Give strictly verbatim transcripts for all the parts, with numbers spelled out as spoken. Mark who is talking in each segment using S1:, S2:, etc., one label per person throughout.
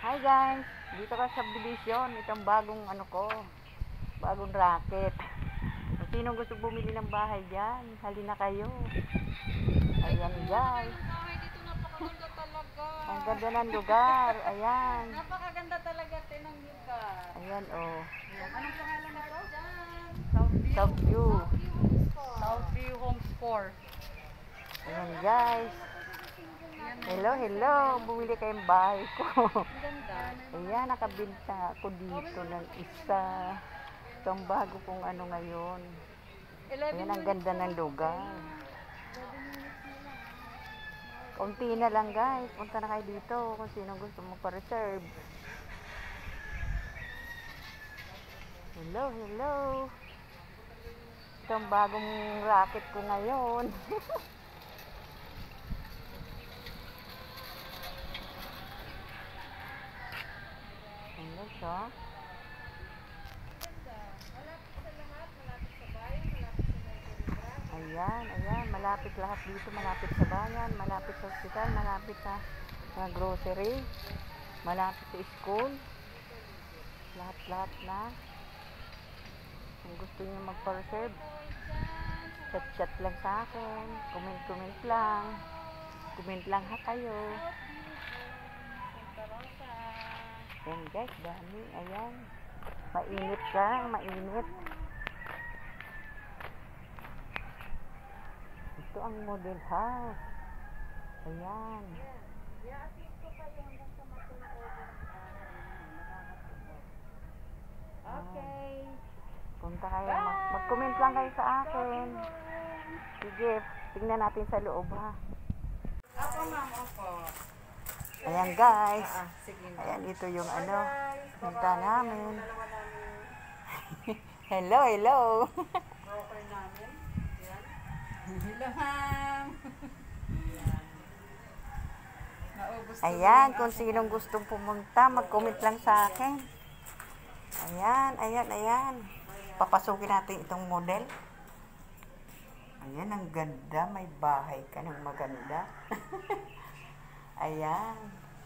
S1: Hi guys, dito ka sa subdivision, itong bagong ano ko, bagong racket. Kung sino gusto bumili ng bahay dyan, halina kayo. Ayan guys.
S2: Dito napakaganda talaga.
S1: Ang ganda ng lugar, ayan.
S2: Napakaganda talaga din ng lugar.
S1: Ayan oh.
S2: Anong pangalan nito?
S1: Southview.
S2: Southview Homes Corp.
S1: Ayan guys. Hello, hello. Bumili kayong bahay ko. Ayan, nakabinta ako dito ng isa. Itong bago kong ano ngayon. Ayan, ang ganda ng lugar. Kunti na lang guys. Punta na kayo dito kung sino gusto mo pa-reserve. Hello, hello. Itong bagong racket ko ngayon. Hello siya. Ayan, ayan. Malapit lahat dito. Malapit sa bayan, malapit sa hospital, malapit sa uh, grocery, malapit sa school. Lahat-lahat na. Kung gusto niyo magpa-reserve, chat-chat lang sa akin. Comment-comment lang. Comment lang ha kayo. Ayan guys, dami. Ayan. Mainit ka, mainit. Ito ang model house. Ayan.
S2: Okay.
S1: Punta kayo. Mag- Mag-comment lang kayo sa akin. Sige, tingnan natin sa loob ha.
S2: Ako ma'am, opo.
S1: Ayan guys.
S2: Ah, sige ma'am.
S1: Ayan, ito yung ano. Punta namin. Hello, hello.
S2: Broker namin. Yan. Hello ma'am. Naubos ko
S1: Ayan,
S2: yung
S1: kung
S2: aking-
S1: sinong gustong pumunta, mag-comment lang sa akin. Ayan, ayan, ayan. Papasukin natin itong model. Ayan, ang ganda. May bahay ka ng maganda. Ayan.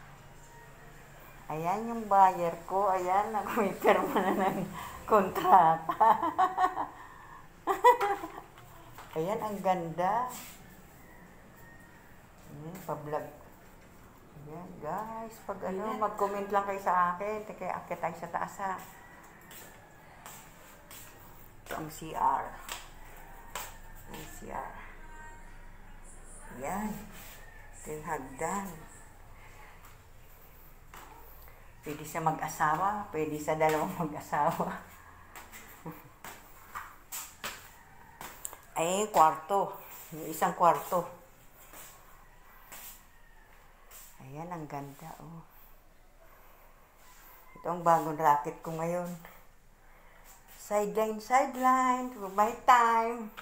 S1: Ayan yung buyer ko. Ayan, nag-pirma na ng kontrata. Ayan, ang ganda. Ayan, pa-vlog. Ayan, guys. Pag ano, mag-comment lang kayo sa akin. Kaya akit tayo sa taas ha. Ito ang C R. Ang C R. Ayan. Ito yung hagdan. Pwede sa mag-asawa. Pwede sa dalawang mag-asawa. Ay, kwarto. Yung isang kwarto. Ayan, ang ganda, oh. Ito ang bagong racket ko ngayon. Sideline, sideline. For my time.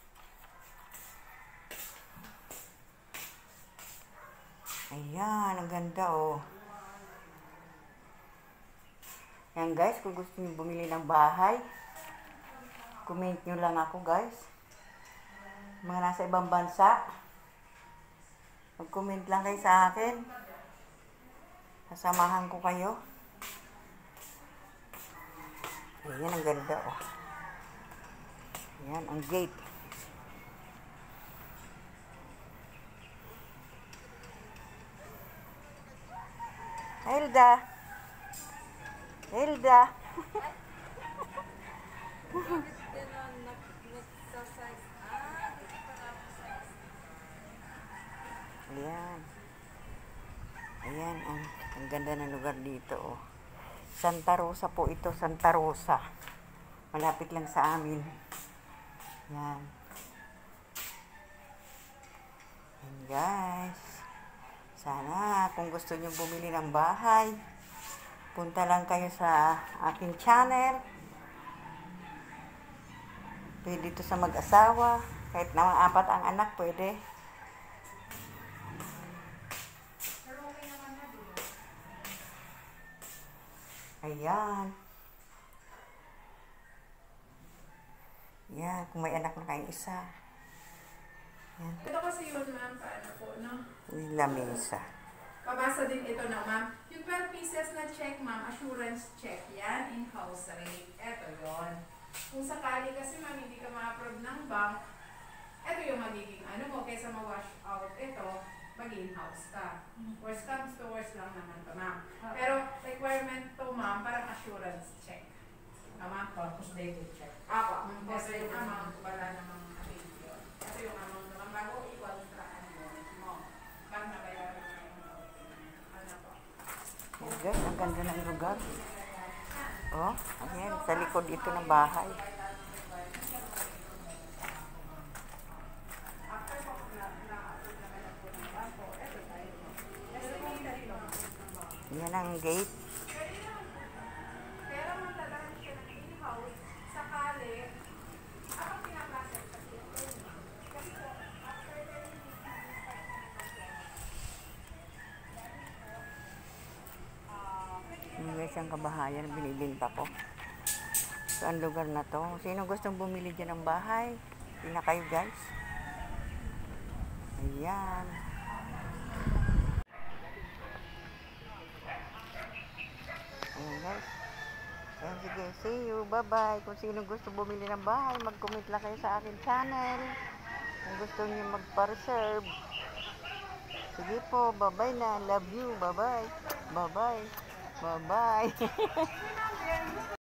S1: Ayan, ang ganda, oh. Yan, guys, kung gusto niyo bumili ng bahay, comment nyo lang ako, guys. Mga nasa ibang bansa, mag-comment lang kayo sa akin. Sasamahan ko kayo. Ayan, ang ganda, oh. Ayan, ang gate. Hilda. Hilda. Ayan. Ayan, ang, ang ganda ng lugar dito, oh. Santa Rosa po ito, Santa Rosa. Malapit lang sa amin. Ayan. Ayan, guys. Sana, kung gusto nyo bumili ng bahay, punta lang kayo sa aking channel. Pwede ito sa mag-asawa. Kahit naman apat ang anak, pwede. Ayan. Yan, kung may anak na kayong isa. Yan.
S2: Ito kasi yun ma'am, paano po, no?
S1: Yung lamesa.
S2: Pabasa din ito na, ma'am. Yung twelve pieces na check, ma'am, assurance check yan, in-house rate. Ito yon. Kung sakali kasi, ma'am, hindi ka ma-approve ng bank, ito yung magiging ano mo, kaysa ma-wash out ito, mag-in-house ka. Worst comes to worst lang naman to, ma'am. Pero requirement to, ma'am, parang assurance check. Tama?
S3: Tapos daily check.
S2: Apa, ito yung amount, wala namang rate yun. Ito yung amount naman, bago i-contract mo. Parang nabayaran mo yung ano po.
S1: Ayan guys, ang ganda ng lugar. Oh, ayan, sa likod ito ng bahay.
S2: After po, na-approve naman na po ng banko, ito tayo. Estimated lang ng banko.
S1: Yan ang gate.
S2: Pwede naman po. Pero magdadaan siya ng in-house sakali habang pinaprocess kasi ito. Kasi po, after thirty days na start na ng process,
S1: Yung guys, ang kabahayan, binibinta ko. So, ang lugar na to. Sino gustong bumili dyan ng bahay? Pina kayo guys. Ayan. Ayan guys. Ayan, sige, see you. Bye-bye. Kung sino gusto bumili ng bahay, mag-comment lang kayo sa akin channel. Kung gusto niyo magpa-reserve. Sige po, bye-bye na. Love you. Bye-bye. Bye-bye. Bye-bye.